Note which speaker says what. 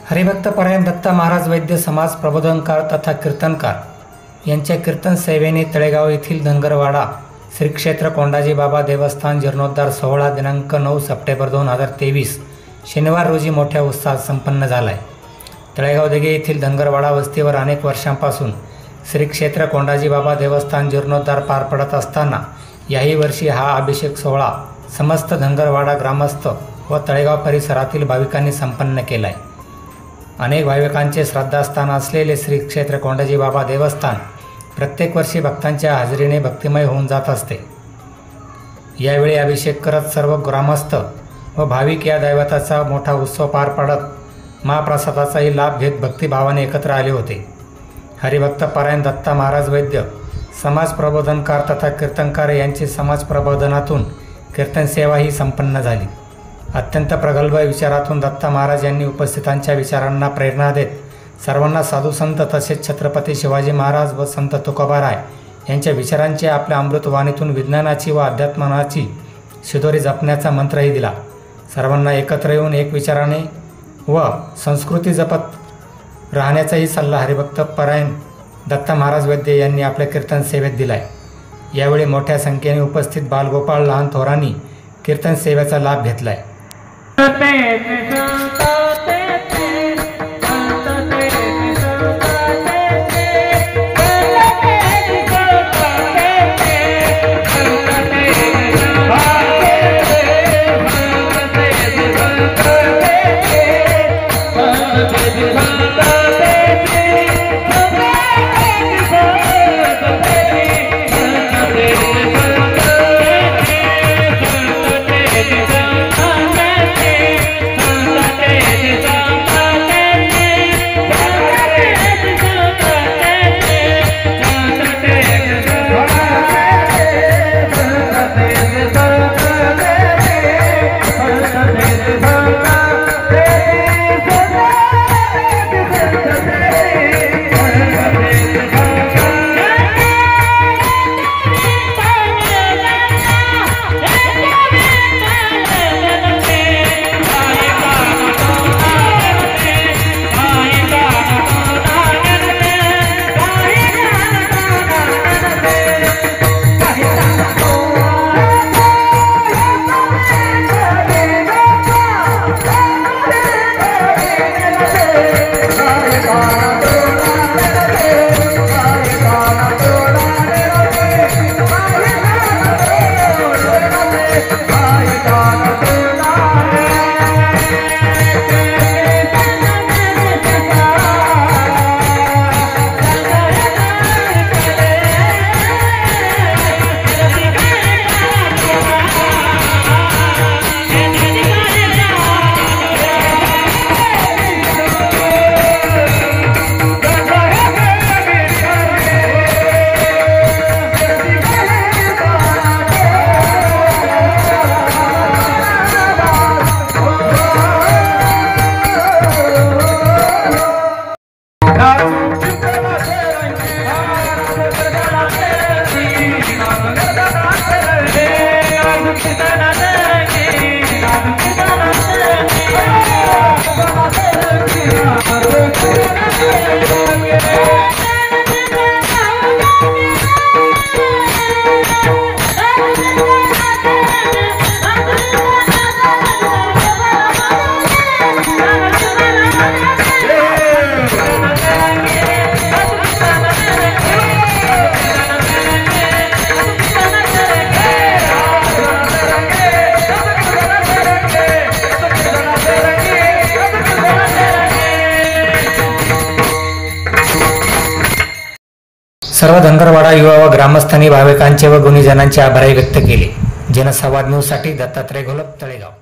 Speaker 1: हरिभक्तपरायण दत्त महाराज वैद्य समाज प्रबोधनकार तथा कीर्तनकार यांच्या कीर्तन सेवेने तळेगाव येथील धनगरवाडा श्री क्षेत्र कोंडाजी बाबा देवस्थान जीर्णोद्धार सोहळा दिनांक 9 सप्टेंबर 2023 शनिवार रोजी मोठ्या उत्साहात संपन्न झाला आहे। तळेगाव देगे येथील धनगरवाडा वस्तीवर अनेक वर्षांपासून श्री क्षेत्र कोंडाजी बाबा देवस्थान जीर्णोद्धार पार पडत असताना याही वर्षी हा अभिषेक सोहळा समस्त धनगरवाडा ग्रामस्थ व तळेगाव परिसरातील भाविकांनी संपन्न केला आहे। अनेक भाविकांचे श्रद्धास्थान असलेले श्री क्षेत्र कोंडाजी बाबा देवस्थान प्रत्येक वर्षी भक्तांच्या हाजरीने भक्तिमय होऊन जात असते। यावेळी अभिषेक करत सर्व ग्रामस्थ व भाविक या दैवताचा मोठा उत्सव पार पडत महाप्रसादाचाही लाभ घेत भक्तिभावाने एकत्र आले होते। हरिभक्तपरायण दत्त महाराज वैद्य समाज प्रबोधनकार तथा कीर्तनकार यांची समाज प्रबोधनातून कीर्तन सेवाही संपन्न झाली। अत्यंत प्रगल्भ विचारातून दत्त महाराज यांनी उपस्थितांच्या विचारांना प्रेरणा देत सर्वांना साधू संत तसेच छत्रपती शिवाजी महाराज व संत तुकोबाराय यांच्या विचारांची आपल्या अमृतवाणीतून विज्ञानाची व अध्यात्माची शिदोरी जपण्याचा मंत्रही दिला। सर्वांना एकत्र येऊन एक विचाराने व संस्कृती जपत राहण्याचाही सल्ला हरिभक्तपरायण दत्त महाराज वैद्य यांनी आपल्या कीर्तन सेवेत दिला आहे। यावेळी मोठ्या संख्येने उपस्थित बालगोपाळ लहान थोरांनी कीर्तन सेवेचा लाभ घेतला आहे। सर्व धनगरवाडा युवा व ग्रामस्थांनी भाविकांचे व गुणीजनांचे आभारही व्यक्त केले। जनसंवाद न्यूजसाठी दत्तात्रय घोलप, तळेगाव।